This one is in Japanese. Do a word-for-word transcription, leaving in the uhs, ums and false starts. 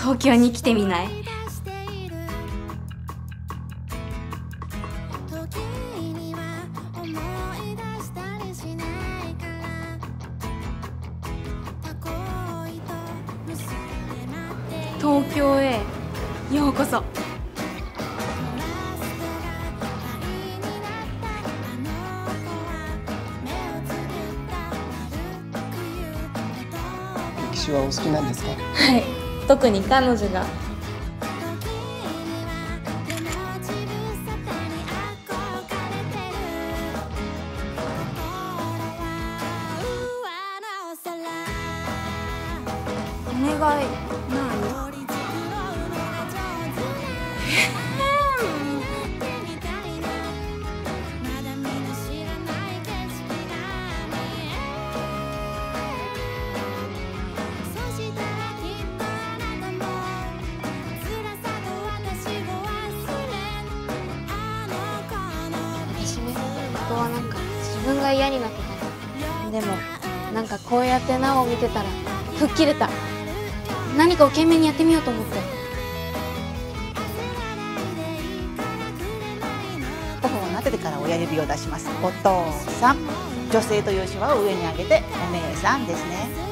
東京に来てみない？東京へようこそ。 歴史はお好きなんですか？ はい、特に彼女が。お願い、何？私ね、本当はなんか自分が嫌になってたの。でもなんかこうやってなおを見てたら吹っ切れた。何かを懸命にやってみようと思って。 頬を撫でてから親指を出します。お父さん。女性という手話を上に上げてお姉さんですね。